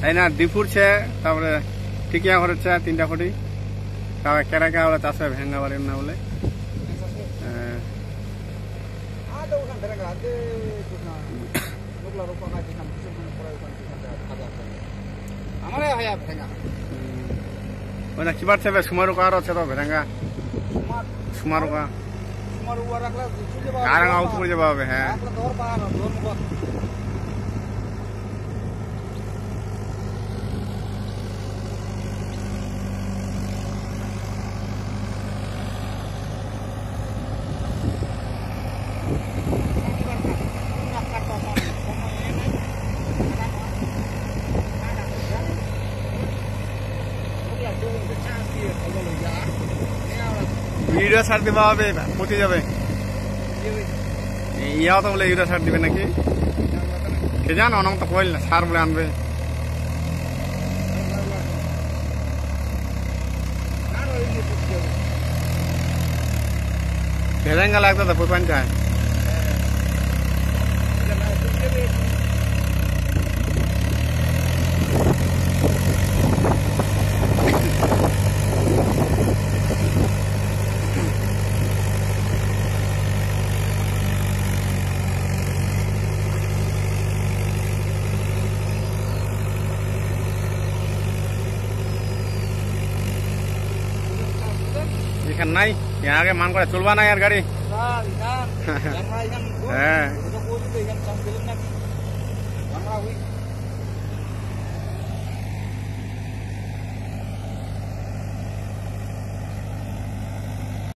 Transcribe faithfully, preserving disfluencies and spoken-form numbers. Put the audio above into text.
एना डिफुर छे तारपरे टिकिया घर छे तीनटा खुटी तारपरे केराका वाला चाषे भेंगा बाड़ी ना बोले आ तो उन भेंगा आते कुना लोकला रोपा का किसान किसान को पड़ा उन किसान खाजा हमारे हया भेंगा ओना किबार छे सुमारु का रो छे तो भेंगा सुमारु का सुमारु वा रखला सुजे बा कारंग आउट पुर जवाब है आपला दौर पा दौर मुको यूरिया सार दिबा হবে পচে যাবে ইয়াও তো বলে यूरिया सार দিবে নাকি কে জানো অনম তো কইল না সার বলে আনবে भेजेंगा लगता था पुष्पन का नहीं यहाँ आगे मान कर चलवा ना यार गाड़ी।